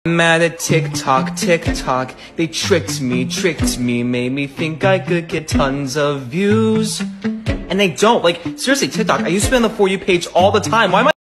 Mad at TikTok, TikTok. They tricked me, made me think I could get tons of views. And they don't. Like, seriously, TikTok, I used to be on the For You page all the time. Why am I